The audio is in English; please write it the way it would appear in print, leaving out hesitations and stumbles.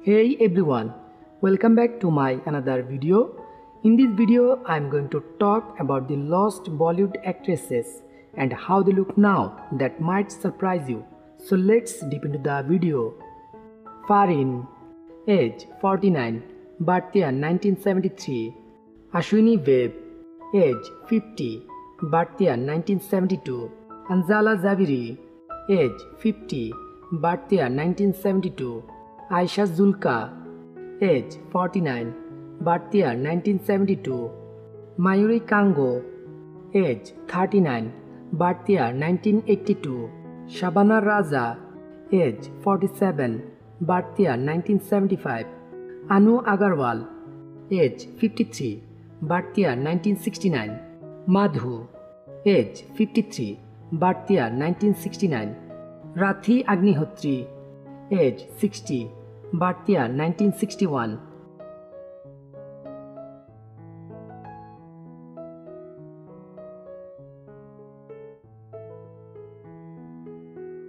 Hey everyone, welcome back to my another video. In this video, I am going to talk about the lost Bollywood actresses and how they look now that might surprise you. So let's deep into the video. Farin, age 49, birth year 1973. Ashwini Webb, age 50, birth year 1972. Anjala Zaveri, age 50, birth year 1972. Aisha Zulka, age 49, birth year 1972. Mayuri Kango, age 39, birth year 1982. Shabana Raza, age 47, birth year 1975. Anu Agarwal, age 53, birth year 1969. Madhu, age 53, birth year 1969. Rathi Agnihotri, age 60, birth year 1961.